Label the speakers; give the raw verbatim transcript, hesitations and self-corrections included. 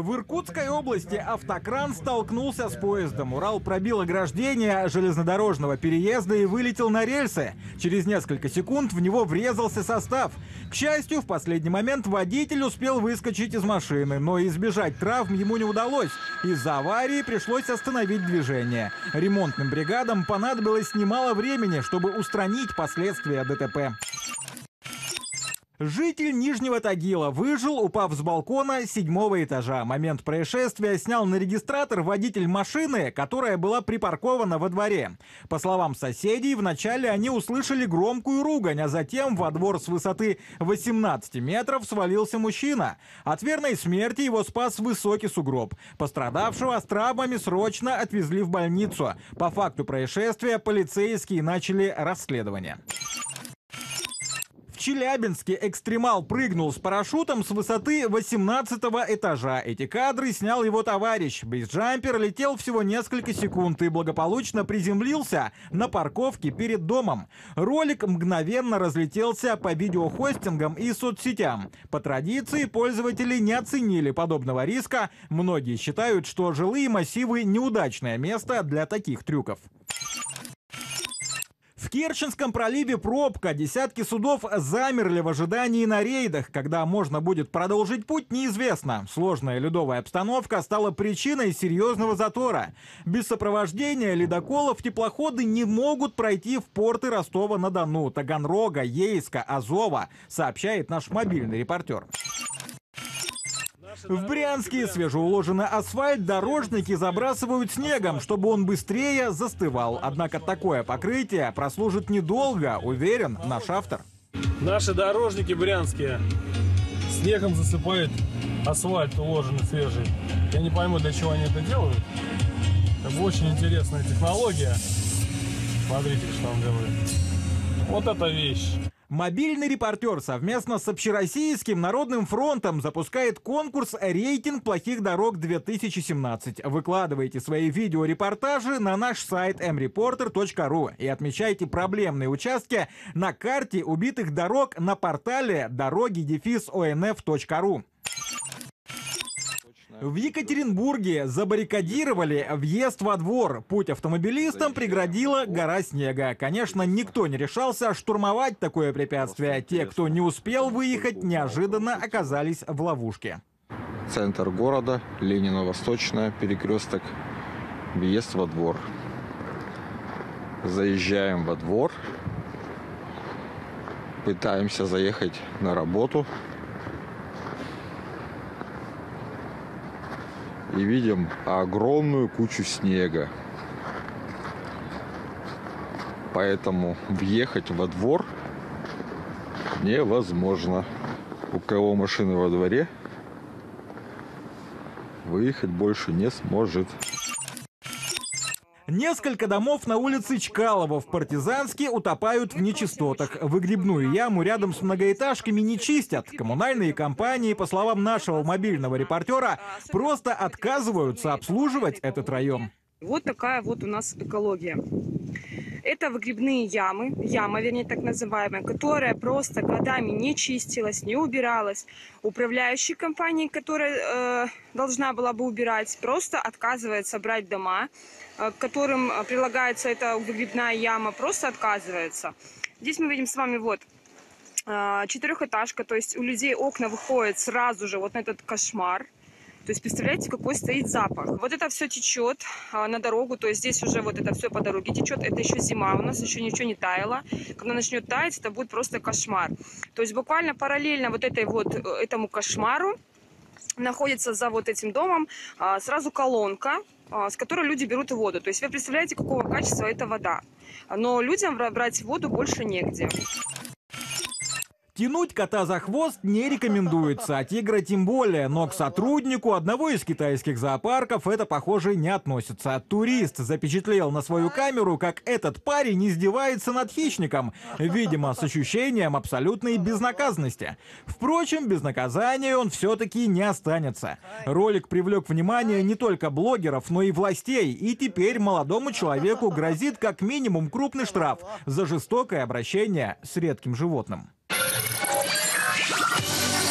Speaker 1: В Иркутской области автокран столкнулся с поездом. Урал пробил ограждение железнодорожного переезда и вылетел на рельсы. Через несколько секунд в него врезался состав. К счастью, в последний момент водитель успел выскочить из машины, но избежать травм ему не удалось. Из-за аварии пришлось остановить движение. Ремонтным бригадам понадобилось немало времени, чтобы устранить последствия ДТП. Житель Нижнего Тагила выжил, упав с балкона седьмого этажа. Момент происшествия снял на регистратор водитель машины, которая была припаркована во дворе. По словам соседей, вначале они услышали громкую ругань, а затем во двор с высоты восемнадцати метров свалился мужчина. От верной смерти его спас высокий сугроб. Пострадавшего с травмами срочно отвезли в больницу. По факту происшествия полицейские начали расследование. В Челябинске экстремал прыгнул с парашютом с высоты восемнадцатого этажа. Эти кадры снял его товарищ. Бейсджампер летел всего несколько секунд и благополучно приземлился на парковке перед домом. Ролик мгновенно разлетелся по видеохостингам и соцсетям. По традиции пользователи не оценили подобного риска. Многие считают, что жилые массивы – неудачное место для таких трюков. В Керченском проливе пробка. Десятки судов замерли в ожидании на рейдах. Когда можно будет продолжить путь, неизвестно. Сложная ледовая обстановка стала причиной серьезного затора. Без сопровождения ледоколов теплоходы не могут пройти в порты Ростова-на-Дону, Таганрога, Ейска, Азова, сообщает наш мобильный репортер. В Брянске свежеуложенный асфальт дорожники забрасывают снегом, чтобы он быстрее застывал. Однако такое покрытие прослужит недолго, уверен наш автор.
Speaker 2: Наши дорожники брянские снегом засыпают асфальт, уложенный свежий. Я не пойму, для чего они это делают. Это очень интересная технология. Смотрите, что он делает. Вот эта вещь.
Speaker 1: Мобильный репортер совместно с Общероссийским народным фронтом запускает конкурс «Рейтинг плохих дорог-две тысячи семнадцать». Выкладывайте свои видеорепортажи на наш сайт эм репортер точка ру и отмечайте проблемные участки на карте убитых дорог на портале дороги о эн эф точка ру. В Екатеринбурге забаррикадировали въезд во двор. Путь автомобилистам преградила гора снега. Конечно, никто не решался штурмовать такое препятствие. Те, кто не успел выехать, неожиданно оказались в ловушке.
Speaker 3: Центр города, Ленина-Восточная, перекресток, въезд во двор. Заезжаем во двор, пытаемся заехать на работу. И видим огромную кучу снега. Поэтому въехать во двор невозможно. У кого машины во дворе, выехать больше не сможет.
Speaker 1: Несколько домов на улице Чкалова в Партизанске утопают в нечистотах. Выгребную яму рядом с многоэтажками не чистят. Коммунальные компании, по словам нашего мобильного репортера, просто отказываются обслуживать этот район.
Speaker 4: Вот такая вот у нас экология. Это выгребные ямы, яма, вернее, так называемая, которая просто годами не чистилась, не убиралась. Управляющая компания, которая э, должна была бы убирать, просто отказывается брать дома, э, к которым прилагается эта выгребная яма, просто отказывается. Здесь мы видим с вами вот э, четырехэтажка, то есть у людей окна выходят сразу же вот на этот кошмар. То есть представляете, какой стоит запах. Вот это все течет а, на дорогу, то есть здесь уже вот это все по дороге течет. Это еще зима, у нас еще ничего не таяло. Когда начнет таять, это будет просто кошмар. То есть буквально параллельно вот, этой вот этому кошмару находится за вот этим домом а, сразу колонка, а, с которой люди берут воду. То есть вы представляете, какого качества эта вода. Но людям брать воду больше негде.
Speaker 1: Тянуть кота за хвост не рекомендуется, а тигра тем более. Но к сотруднику одного из китайских зоопарков это, похоже, не относится. Турист запечатлел на свою камеру, как этот парень издевается над хищником. Видимо, с ощущением абсолютной безнаказанности. Впрочем, без наказания он все-таки не останется. Ролик привлек внимание не только блогеров, но и властей. И теперь молодому человеку грозит как минимум крупный штраф за жестокое обращение с редким животным.